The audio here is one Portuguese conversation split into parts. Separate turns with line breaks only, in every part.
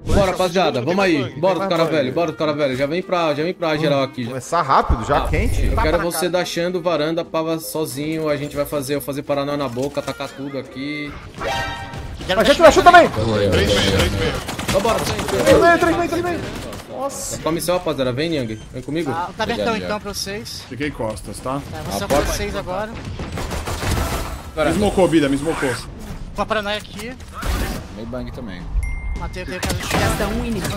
Bora, rapaziada, vamos aí. Bora do cara velho, bora do cara velho. Já vem pra geral aqui.
Começar rápido, já quente.
Eu quero você dashando varanda, pava sozinho. A gente vai fazer, eu fazer paranoia na boca, atacar tudo aqui.
A gente vai chutar também.
3,5.
Então bora,
3,5. Nossa.
come seu, rapaziada. Vem, Niang. Vem comigo.
Tá abertão então pra vocês.
Fiquei costas, tá?
Tá, você é pra vocês agora.
Me smocou, Bida, me smocou.
Uma paranoia aqui.
Meio bang também.
Matei o cara de
Resta um inimigo.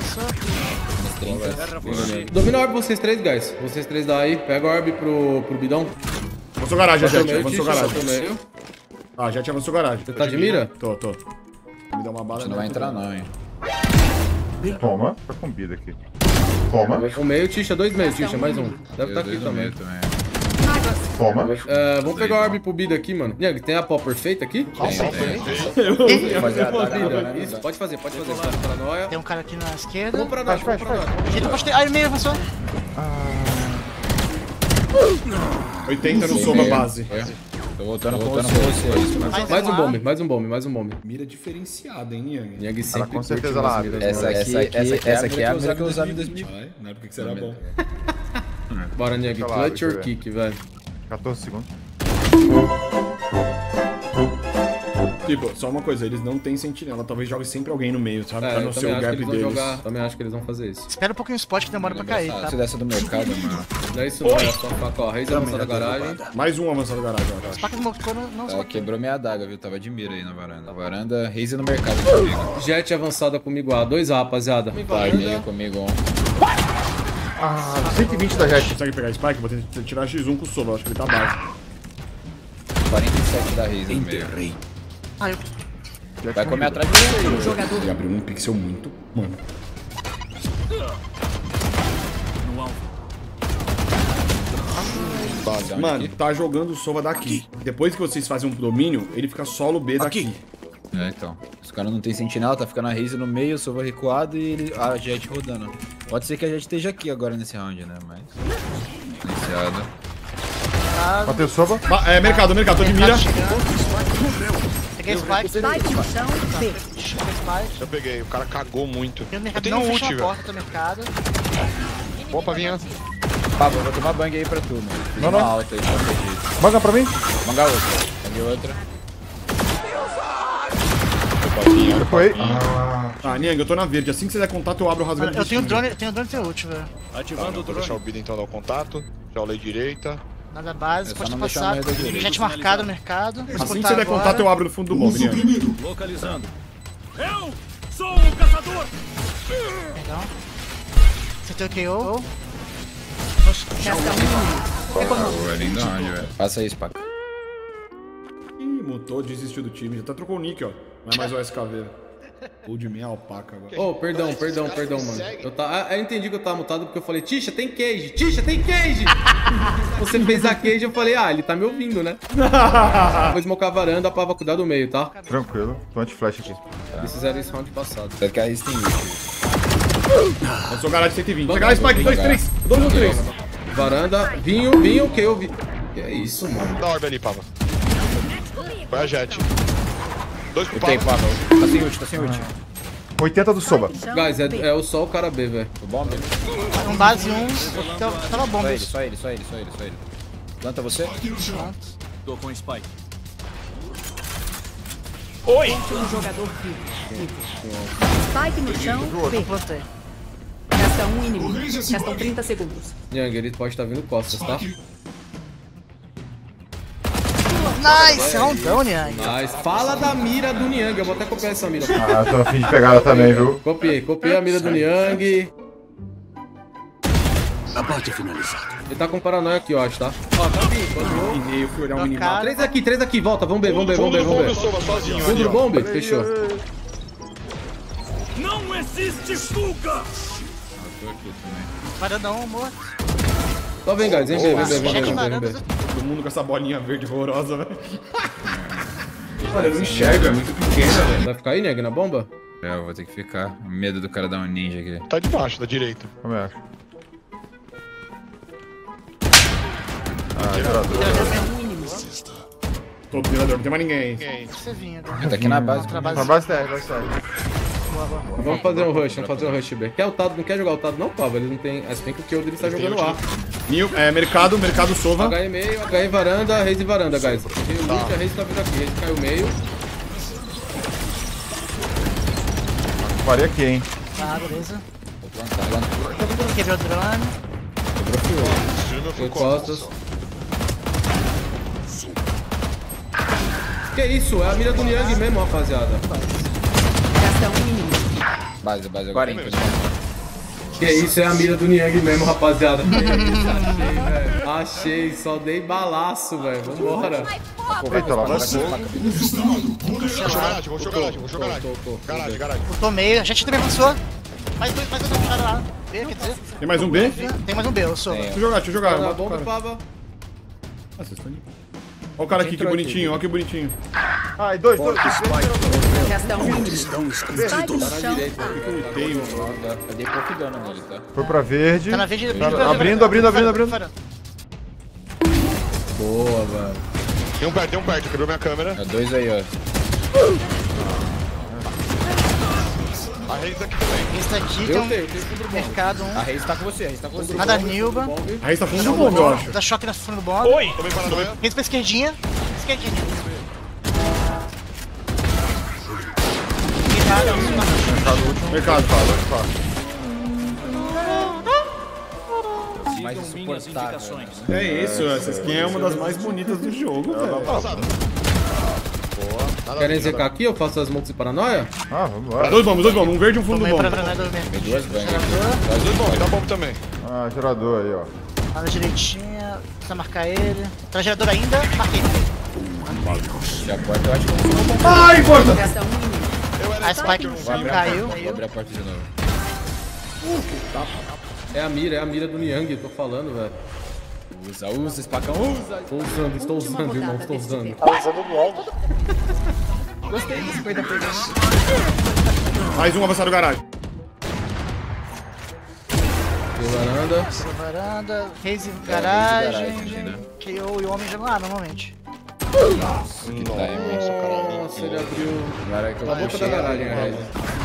Domina a orb vocês três, guys. Vocês três daí. Pega a orb pro bidão.
Avançou garagem,
Bota o
Jet.
meio,
Avançou
Tisha,
garagem.
bota o meio.
Ah, Jet avançou garagem.
Você tá de mira?
Tô. Me dá uma bala.
Você não vai entrar não, hein.
Toma. Tá com vida aqui. Toma.
O meio, Tisha. 2 meios, Tisha. Mais um. Deve estar aqui também.
Toma.
Vamos pegar a orb pro bida aqui, mano. Niang, tem a pau perfeita aqui?
Fazer a daga
Bida,
né?
isso, pode fazer. Paranoia.
Tem um cara aqui na esquerda.
Vamos pra nós, vamos pra nós.
Ele postei. Ai, meio avançou.
80 no Soma base.
Tô voltando com vocês.
Mais um bombe.
Mira diferenciada, hein, Niang?
Niang sempre
com certeza lá.
Essa aqui é a mira que eu usava em 2000.
Na época que você era bom.
Bora, Niang.
Claro,
Clutch or
deixa eu ver.
kick, velho.
14 segundos.
Tipo, só uma coisa, eles não têm sentinela. Talvez jogue sempre alguém no meio, sabe? Pra não
eu
ser
também
o
acho que
gap
eles vão
deles.
jogar. Também acho que eles vão fazer isso.
Espera um pouquinho o spot que demora pra cair, tá?
Se dessa do mercado, mano.
Não é isso não, é só faca, ó. Reis avançada da garagem.
Mais um avançado garagem, eu acho.
Spaca desmocou, não
Ela quebrou minha adaga, viu? Tava de mira aí na varanda. A varanda, Raze no mercado comigo.
Jet avançada comigo, A. 2A, rapaziada.
Vai, meio comigo.
120 da Jet.
Consegue pegar Spike? Vou tentar tirar X1 com o Solo, acho que ele tá base.
47 da Raze no meio.
Ah, eu...
Vai comer atrás de você.
Jogador.
Ele abriu um pixel muito. Mano.
Base,
Mano, tá jogando o Sova daqui. Depois que vocês fazem um domínio, ele fica solo B daqui.
É, então. Os caras não tem sentinela, tá ficando a Raze no meio, o Sova recuado e a Jet rodando. Pode ser que a Jet esteja aqui agora nesse round, né? Mas. Iniciado.
Bateu soba.
Mercado, tô de mira.
Peguei Spike.
Spike no chão. B.
Peguei Spike.
Eu peguei, o cara cagou muito.
Tem o
Eu
mercado.
tenho
Não
ult,
fecha a
velho.
porta do mercado.
Opa, vinha.
Pablo, vou tomar bang aí pra tu, mano. Fiz
Não,
uma
não.
alta aí, qualquer jeito.
Manga pra mim.
Manga outra. Banguei outra.
Foi.
Ah, Niang, eu tô na verde. Assim que você der contato, eu abro o rasgando.
Eu tenho drone, tenho ter ult, velho.
Vou deixar o Bida então dar o contato. Já olhei direita.
Nada base,
É só
pode
não
passar.
deixar a merda dele.
Gente marcado no mercado.
Assim que você der contato, eu abro no fundo do bomb, Niang.
Localizando. Eu sou o caçador!
Perdão. Você tem o KO?
Resta um inimigo.
Boa, lindo round, velho. Passa aí, Spaca.
Ih, mutou, desistiu do time. Já até trocou o nick, ó. Não é mais o SKV. Ou de minha alpaca agora.
Oh, perdão, mano. Eu entendi que eu tava mutado porque eu falei, Tisha, tem cage! Você fez a cage, eu falei, ele tá me ouvindo, né? Vou smocar a varanda pra cuidar do meio, tá?
Tranquilo. Tô anti-flash aqui.
Eles fizeram isso round passado.
Até que a Raze tem ult.
Eu sou garagem 120. Pegar Spike, 2, 3. 2 ou 3.
Varanda, vinho, que eu vi. Que é isso, mano?
Dá a orbe ali, Pava. Foi a Jet. 2 pro
Tem,
Pava.
Pablo. Tá sem ult.
80 do soba.
Guys, é o só o cara B, velho.
O bomb?
Um base 1. Tava bom,
Só ele. Planta você?
Tô com Spike.
Um jogador vivo. Spike no chão. B.
Plantei.
Resta um inimigo. Restam 30 segundos.
Niang, ele pode estar vindo costas, tá?
Nice! Rondão, Niang.
Mas fala da mira do Niang. Eu vou até copiar essa mira.
Tô afim de pegar ela também, viu?
Copiei a mira do Niang.
Abate finalizado.
Ele tá com paranoia aqui, eu acho, tá? Ó, tá vindo, continuou.
E eu fui olhar um minimap.
Três aqui, volta, vamos ver.
Fundo do bombe, o Sova sozinho
Fundo
ali,
do
ó.
bombe? Fechou.
Não existe fuga!
Tô aqui também.
Varandão morto.
Só vem, guys, vem ver.
Todo mundo com essa bolinha verde horrorosa, velho. Olha, eu não enxergo, é muito pequena, velho.
Vai ficar aí, Niang, na bomba?
É, eu vou ter que ficar. Medo do cara dar um ninja aqui.
Tá debaixo, da direita.
Como é? Gerador.
Resta um inimigo.
Tô do mirador, não tem mais ninguém.
Você vinha.
Tá aqui na base.
Outra
Pra
base.
base TR, base TR.
Vamos fazer um rush B. Quer o Tado? Não quer jogar o Tado não, Pava? Eles não tem... Se bem que o Kill dele tá jogando A.
Mercado sova.
HE meio, HE varanda, Raze e varanda, guys. Tem o Lich, a Raze tá vindo aqui. Raze caiu meio.
Parei aqui, hein.
Tá, beleza. Quebrou o drone.
Foi costas. Que isso? É a mira do Niang mesmo, rapaziada.
Resta um inimigo.
Base agora, hein?
Que isso, é a mira do Niang mesmo, rapaziada. Que isso, achei, velho. Achei, só dei balaço, velho. Vambora.
Eita, lá vai ser.
Vou jogar garagem. Garagem.
Botou meio, a gente também passou. Mais dois cara lá. B, quer dizer.
Tem mais um B?
Tem mais um B, eu sou.
Deixa eu jogar.
Tá
Mata o
bom,
cara.
Pava.
Ah, vocês estão... Olha o cara aqui, que bonitinho, olha que bonitinho.
Ai, dois.
Resta um inimigo. Spike no chão.
Eu dei pouco dano nele, tá?
Foi pra verde.
Tá na verde.
Abrindo.
Boa, velho.
Tem um perto, quebrou minha câmera.
É 2 aí, ó.
A Raze aqui também.
Esse daqui tem um mercado,
A Raze tá com você,
Nada Nilba.
A Raze tá fundo do bombe, eu acho.
Dá choque na fundo do bomb.
Tomei paranoia.
Raze pra esquerdinha.
Mercado.
mais insuportável.
indicações.
É isso, essa skin é uma das mais bonitas do jogo, velho.
Querem ZK aqui? Eu faço as montes de paranoia?
Ah, vambora.
Dois bombos, um verde e um fundo do
Tomei
bombe.
pra dormir.
Tem 2 bangs.
Dois bom, dá bomba também.
Ah, gerador aí, ó.
Anda direitinho. Precisa marcar ele. Tá gerador ainda? Marquei.
Já porta, eu acho que eu vou
Ai, porta!
Resta um inimigo.
A Spike caiu.
abrir a porta de novo.
É a mira do Niang, tô falando, velho.
Usa, espacão, usa!
Estou usando, irmão, estou usando.
Gostei desse coisa pegando.
Mais um avançado garagem.
Tem varanda.
Varanda. Raze
garagem,
garagem.
né?
KO e o homem jogam lá normalmente.
Que tá imenso, cara.
Nossa, ele abriu
Agora que eu
a boca da garagem, a Raze.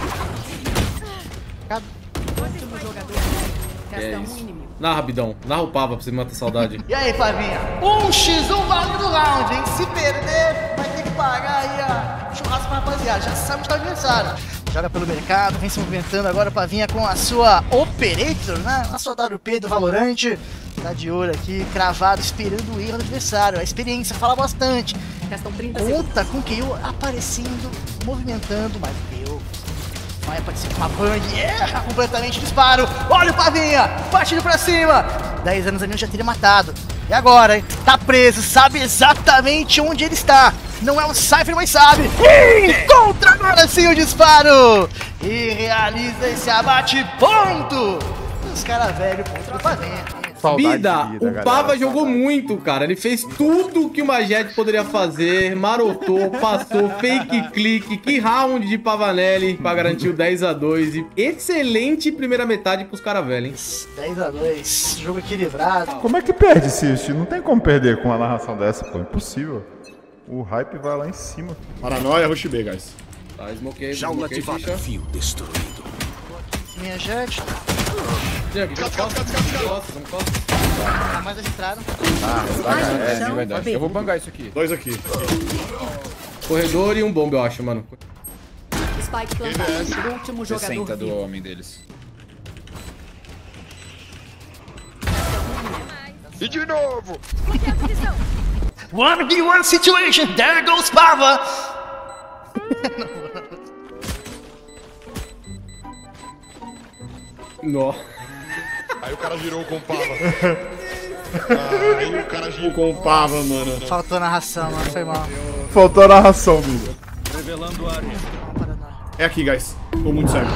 Último jogador. Resta um inimigo.
Narra, Bidão. Narra o Pava pra você matar a saudade.
E aí, Pavinha? 1x1 valendo do round, hein? Se perder, vai ter que pagar aí a churrasco pra rapaziada. Já sabe que tá aniversário. Joga pelo mercado, vem se movimentando agora, Pavinha, com a sua Operator, né? A sua WP do Valorant. Tá de olho aqui, cravado, esperando o erro do adversário. A experiência fala bastante.
Restam 30 segundos.
Conta com o KO aparecendo, movimentando, mas o KO vai aparecer com uma bang e erra completamente o disparo. Olha o Pavinha, partindo pra cima. 10 anos ali eu já teria matado. E agora, hein? Tá preso, sabe exatamente onde ele está. Não é um Cypher, mas sabe. Encontra agora sim o disparo. E realiza esse abate ponto. Os caras velhos contra o Pavinha.
Bida, o
galera,
Pava jogou
saudade.
muito, cara. Ele fez tudo que o Majed poderia fazer, marotou, passou, fake clique. Que round de Pavanelli pra garantir o 10-2. E excelente primeira metade pros caras velhos, hein?
10-2, jogo equilibrado.
Como é que perde, Sist? Não tem como perder com uma narração dessa, pô. Impossível. O hype vai lá em cima.
Paranoia, rush B, guys.
Tá, smokei,
Jaula
smokei,
ativada.
Xixa.
Fio destruído.
Minha jet.
Diego, costas.
Tá mais agitado.
É, vai dar. Eu vou bangar isso aqui.
Dois aqui.
Corredor e um bomba, eu acho, mano.
Spike plantado. Último jogador
60 do
vivo.
homem deles.
E de novo!
1v1 situation, there goes Pava!
Nossa.
Aí o cara girou com pava. Aí o cara girou.
Com pava, mano.
Faltou narração, mano, foi mal.
Faltou a narração, Bida.
Revelando área.
É aqui, guys. Tô muito cego.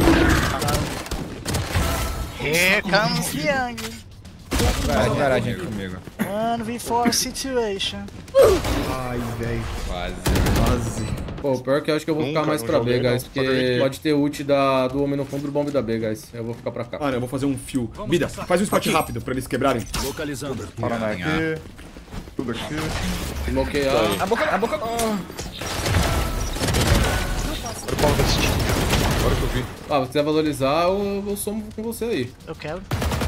Here comes Young.
Vai de garagem aqui comigo.
1v4 situation.
Ai, velho.
Quase.
Pô, o pior é que eu acho que eu vou ficar
Nunca,
mais
não
pra B,
joguei,
guys.
não.
Porque pode ter ult do homem no fundo do bombe da B, guys. Eu vou ficar pra cá.
Ah, não, eu vou fazer um fio. Bida, faz um spot rápido pra eles quebrarem.
Localizando.
Paraná aqui. Tudo aqui.
Smokei A.
A boca.
Olha o pau desse time.
Ah, se quiser valorizar, eu somo com você aí.
Eu quero.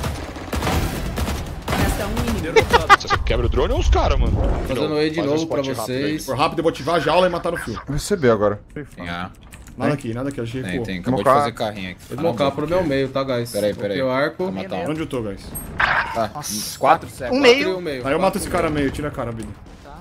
Resta um inimigo.
Você quebra o drone ou os caras, mano?
Fazendo E de
Faz um
novo pra
spot rápido aí.
vocês.
Se for rápido, eu vou ativar a jaula e matar no fio.
Vou receber agora.
Tem A.
Nada aqui, achei.
Tem,
Pô.
tem. Acabou de
Mocar.
fazer carrinho aqui.
Vou desmocar pro meu meio, tá, guys?
Peraí.
Coloquei o arco.
Vou matar um.
Onde eu tô, guys?
Tá.
Nossa.
4 segundos.
Um
Meio.
meio.
O meio.
Aí eu mato esse cara meio, tira a cara, Bida.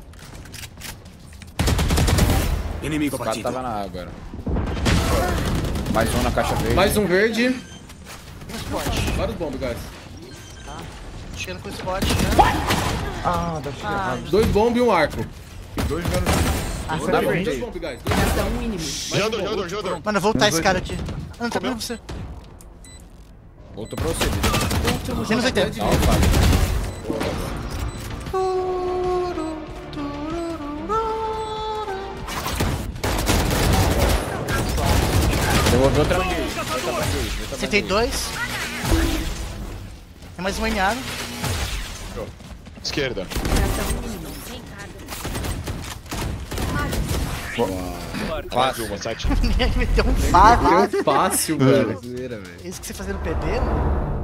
Inimigo
O cara
batido.
tava na A agora. Mais um na caixa verde.
Mais um verde.
Um spot.
Vários bombos, guys.
Chegando com o spot. Né?
Ah, deve ser errado.
2 bombos e um arco.
Dois menos.
Dá
Dois
verde.
bombos, guys.
Resta um inimigo.
Jogador.
Mano, eu vou voltar esse cara aqui. Ah, não tá vendo você.
Voltou pra você, Bida.
Último
Menos
jogador
80.
de
Não, Fábio. Devolveu outra vez.
Acertei 2. Tem mais um aninhado.
Esquerda. Mais uma, 7.
Meteu um faro.
Deu fácil, velho.
Isso que você fazia no PB, mano?